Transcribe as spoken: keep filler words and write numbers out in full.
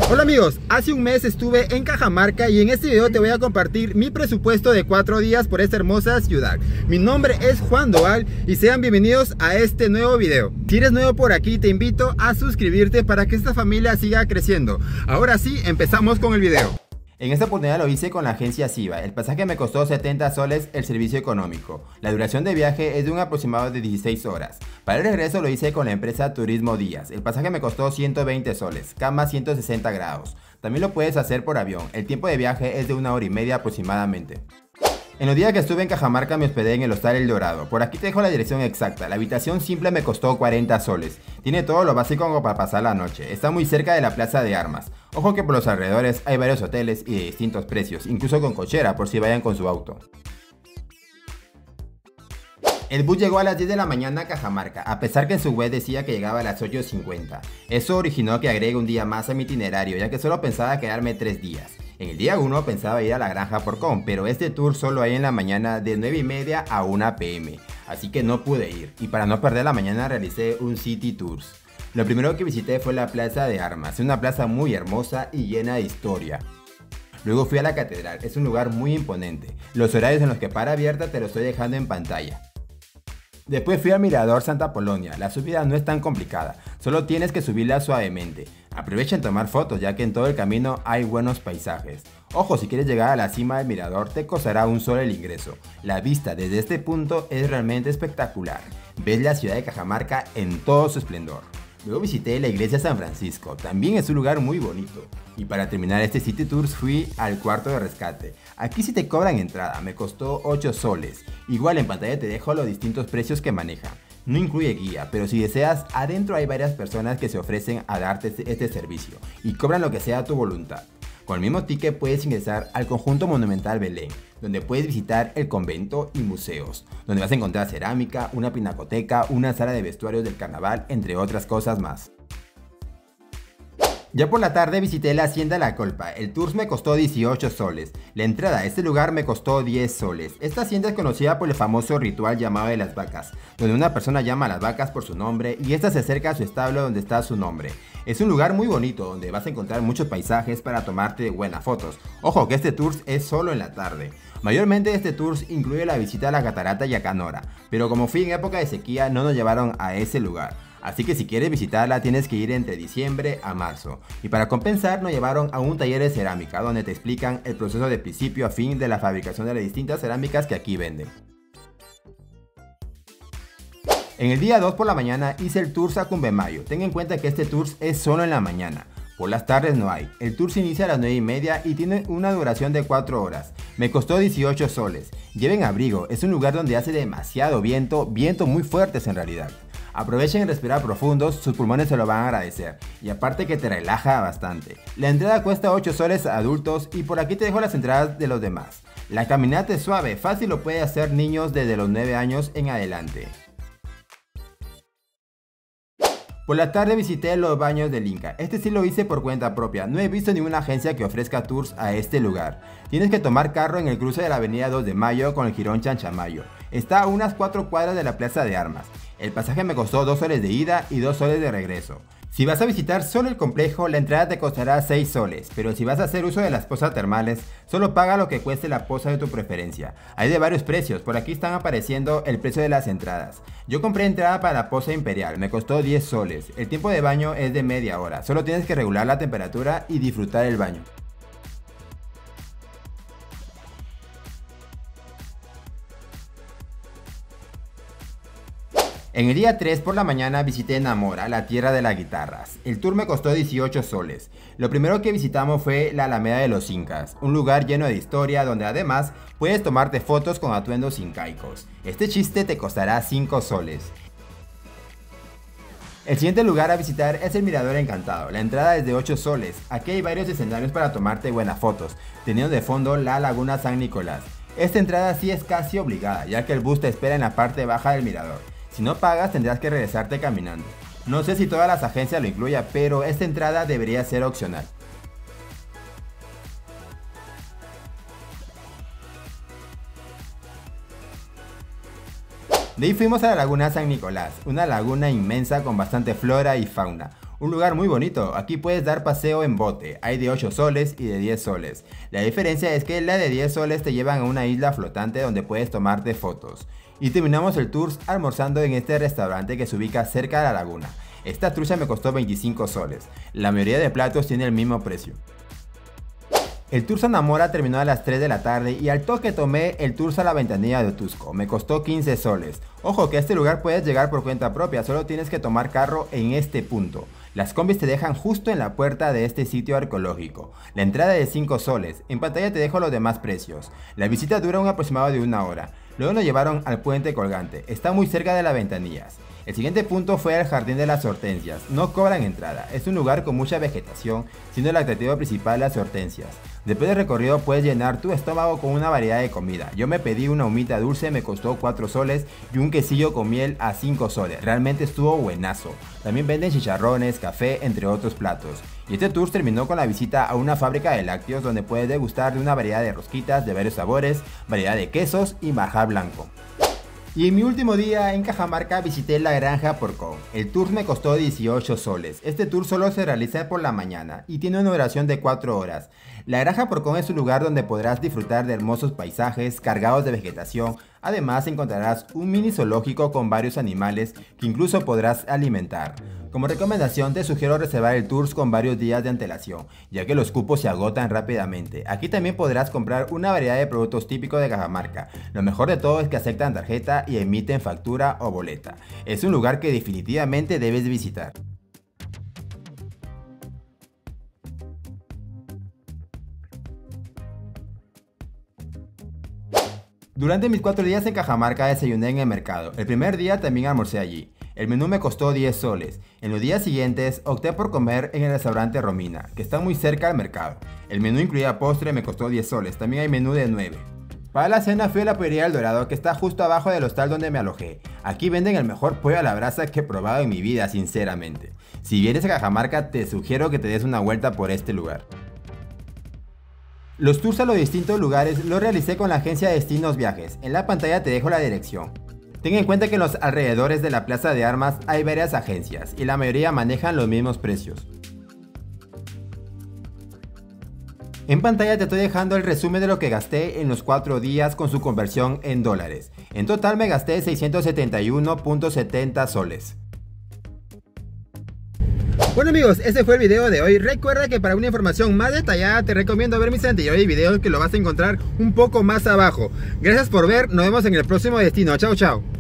Hola amigos, hace un mes estuve en Cajamarca y en este video te voy a compartir mi presupuesto de cuatro días por esta hermosa ciudad. Mi nombre es Juan Doval y sean bienvenidos a este nuevo video. Si eres nuevo por aquí te invito a suscribirte para que esta familia siga creciendo. Ahora sí, empezamos con el video. En esta oportunidad lo hice con la agencia Siva. El pasaje me costó setenta soles el servicio económico. La duración de viaje es de un aproximado de dieciséis horas. Para el regreso lo hice con la empresa Turismo Díaz. El pasaje me costó ciento veinte soles, cama ciento sesenta grados. También lo puedes hacer por avión. El tiempo de viaje es de una hora y media aproximadamente. En los días que estuve en Cajamarca me hospedé en el Hostal El Dorado. Por aquí te dejo la dirección exacta. La habitación simple me costó cuarenta soles. Tiene todo lo básico como para pasar la noche. Está muy cerca de la Plaza de Armas. Ojo que por los alrededores hay varios hoteles y de distintos precios, incluso con cochera por si vayan con su auto. El bus llegó a las diez de la mañana a Cajamarca, a pesar que en su web decía que llegaba a las ocho cincuenta. Eso originó que agregue un día más a mi itinerario, ya que solo pensaba quedarme tres días. En el día uno pensaba ir a la Granja Porcón, pero este tour solo hay en la mañana de nueve y media a una pe eme, así que no pude ir, y para no perder la mañana realicé un City Tours. Lo primero que visité fue la Plaza de Armas, una plaza muy hermosa y llena de historia. Luego fui a la Catedral, es un lugar muy imponente. Los horarios en los que para abierta te lo estoy dejando en pantalla. Después fui al Mirador Santa Polonia. La subida no es tan complicada, solo tienes que subirla suavemente. Aprovecha en tomar fotos ya que en todo el camino hay buenos paisajes. Ojo, si quieres llegar a la cima del mirador te costará un sol el ingreso. La vista desde este punto es realmente espectacular. Ves la ciudad de Cajamarca en todo su esplendor. Luego visité la iglesia San Francisco, también es un lugar muy bonito. Y para terminar este City Tours fui al cuarto de rescate. Aquí sí te cobran entrada, me costó ocho soles. Igual en pantalla te dejo los distintos precios que manejan. No incluye guía, pero si deseas, adentro hay varias personas que se ofrecen a darte este servicio y cobran lo que sea a tu voluntad. Con el mismo ticket puedes ingresar al conjunto monumental Belén, donde puedes visitar el convento y museos, donde vas a encontrar cerámica, una pinacoteca, una sala de vestuarios del carnaval, entre otras cosas más. Ya por la tarde visité la Hacienda La Colpa. El tour me costó dieciocho soles. La entrada a este lugar me costó diez soles. Esta hacienda es conocida por el famoso ritual llamado de las vacas, donde una persona llama a las vacas por su nombre y esta se acerca a su establo donde está su nombre. Es un lugar muy bonito donde vas a encontrar muchos paisajes para tomarte buenas fotos. Ojo que este tour es solo en la tarde. Mayormente este tour incluye la visita a la catarata Yacanora, pero como fui en época de sequía no nos llevaron a ese lugar. Así que si quieres visitarla tienes que ir entre diciembre a marzo. Y para compensar nos llevaron a un taller de cerámica donde te explican el proceso de principio a fin de la fabricación de las distintas cerámicas que aquí venden. En el día dos por la mañana hice el tour a Cumbemayo. Ten en cuenta que este tour es solo en la mañana. Por las tardes no hay. El tour se inicia a las nueve y media y tiene una duración de cuatro horas. Me costó dieciocho soles. Lleven abrigo, es un lugar donde hace demasiado viento, viento muy fuertes en realidad. Aprovechen en respirar profundos, sus pulmones se lo van a agradecer. Y aparte que te relaja bastante. La entrada cuesta ocho soles a adultos y por aquí te dejo las entradas de los demás. La caminata es suave, fácil lo pueden hacer niños desde los nueve años en adelante. Por la tarde visité los baños del Inca. Este sí lo hice por cuenta propia. No he visto ninguna agencia que ofrezca tours a este lugar. Tienes que tomar carro en el cruce de la avenida dos de mayo con el jirón Chanchamayo. Está a unas cuatro cuadras de la Plaza de Armas. El pasaje me costó dos soles de ida y dos soles de regreso. Si vas a visitar solo el complejo, la entrada te costará seis soles, pero si vas a hacer uso de las pozas termales, solo paga lo que cueste la poza de tu preferencia. Hay de varios precios, por aquí están apareciendo el precio de las entradas. Yo compré entrada para la poza imperial, me costó diez soles. El tiempo de baño es de media hora, solo tienes que regular la temperatura y disfrutar el baño. En el día tres por la mañana visité Namora, la tierra de las guitarras. El tour me costó dieciocho soles. Lo primero que visitamos fue la Alameda de los Incas, un lugar lleno de historia donde además puedes tomarte fotos con atuendos incaicos. Este chiste te costará cinco soles. El siguiente lugar a visitar es el Mirador Encantado. La entrada es de ocho soles. Aquí hay varios escenarios para tomarte buenas fotos, teniendo de fondo la Laguna San Nicolás. Esta entrada sí es casi obligada, ya que el bus te espera en la parte baja del mirador. Si no pagas tendrás que regresarte caminando. No sé si todas las agencias lo incluyan, pero esta entrada debería ser opcional. De ahí fuimos a la Laguna San Nicolás, una laguna inmensa con bastante flora y fauna. Un lugar muy bonito, aquí puedes dar paseo en bote, hay de ocho soles y de diez soles. La diferencia es que la de diez soles te llevan a una isla flotante donde puedes tomarte fotos. Y terminamos el tour almorzando en este restaurante que se ubica cerca de la laguna. Esta trucha me costó veinticinco soles, la mayoría de platos tiene el mismo precio. El tour San Amora terminó a las tres de la tarde y al toque tomé el tour a la ventanilla de Otusco, me costó quince soles. Ojo que a este lugar puedes llegar por cuenta propia, solo tienes que tomar carro en este punto. Las combis te dejan justo en la puerta de este sitio arqueológico. La entrada es de cinco soles, en pantalla te dejo los demás precios. La visita dura un aproximado de una hora. Luego nos llevaron al puente colgante, está muy cerca de las ventanillas. El siguiente punto fue el Jardín de las Hortensias, no cobran entrada, es un lugar con mucha vegetación, siendo el atractivo principal las hortensias. Después del recorrido puedes llenar tu estómago con una variedad de comida. Yo me pedí una humita dulce, me costó cuatro soles y un quesillo con miel a cinco soles, realmente estuvo buenazo. También venden chicharrones, café, entre otros platos. Y este tour terminó con la visita a una fábrica de lácteos donde puedes degustar de una variedad de rosquitas de varios sabores, variedad de quesos y manjar blanco. Y en mi último día en Cajamarca visité la granja Porcón. El tour me costó dieciocho soles. Este tour solo se realiza por la mañana y tiene una duración de cuatro horas. La granja Porcón es un lugar donde podrás disfrutar de hermosos paisajes cargados de vegetación. Además encontrarás un mini zoológico con varios animales que incluso podrás alimentar. Como recomendación te sugiero reservar el tour con varios días de antelación, ya que los cupos se agotan rápidamente. Aquí también podrás comprar una variedad de productos típicos de Cajamarca. Lo mejor de todo es que aceptan tarjeta y emiten factura o boleta. Es un lugar que definitivamente debes visitar. Durante mis cuatro días en Cajamarca desayuné en el mercado. El primer día también almorcé allí. El menú me costó diez soles. En los días siguientes opté por comer en el restaurante Romina, que está muy cerca del mercado. El menú incluía postre, me costó diez soles. También hay menú de nueve. Para la cena fui a la pollería El Dorado, que está justo abajo del hostal donde me alojé. Aquí venden el mejor pollo a la brasa que he probado en mi vida, sinceramente. Si vienes a Cajamarca te sugiero que te des una vuelta por este lugar. Los tours a los distintos lugares los realicé con la agencia Destinos Viajes. En la pantalla te dejo la dirección. Ten en cuenta que en los alrededores de la Plaza de Armas hay varias agencias y la mayoría manejan los mismos precios. En pantalla te estoy dejando el resumen de lo que gasté en los cuatro días con su conversión en dólares. En total me gasté seiscientos setenta y uno punto setenta soles. Bueno amigos, ese fue el video de hoy. Recuerda que para una información más detallada te recomiendo ver mis anteriores videos que lo vas a encontrar un poco más abajo. Gracias por ver, nos vemos en el próximo destino. Chao, chao.